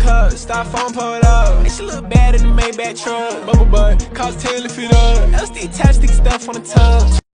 cup, styrofoam pulled up. And she look bad in the Maybach truck. Bubble butt, cost 10 if it up. LSD attached, stick stuff on the tub.